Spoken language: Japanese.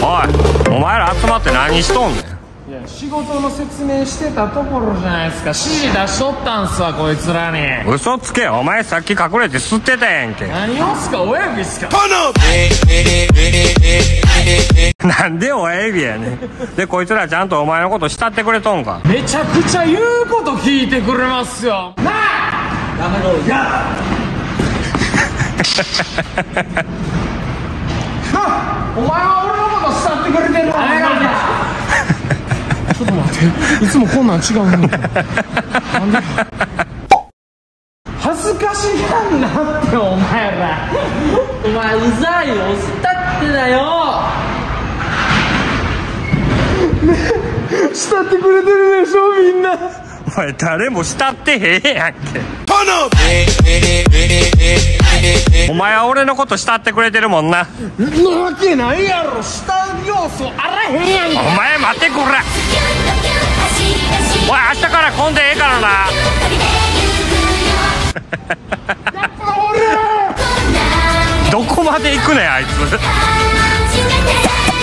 おい、お前ら集まって何しとんねん。 いや、仕事の説明してたところじゃないですか。指示出しとったんすわ、こいつらに。 嘘つけ。お前さっき隠れて吸ってたやんけ。 何をすか、親指っすか。 なんで親指やねん。でこいつらちゃんとお前のこと慕ってくれとんか。 めちゃくちゃ言うこと聞いてくれますよなあ。やめろやお前は俺のこと慕ってくれてるの。ちょっと待って、いつもこんなん違うのに。なんで恥ずかしがんなってお前ら。お前うざいよ、慕ってだよ。慕ってくれてるでしょみんな。 お前誰も慕ってへんやんけ。お前は俺のこと慕ってくれてるもんな。 なわけないやろ、慕う要素あらへんやんけ。 お前待ってくれ。おい、明日から混んでええからな。どこまで行くねんあいつ。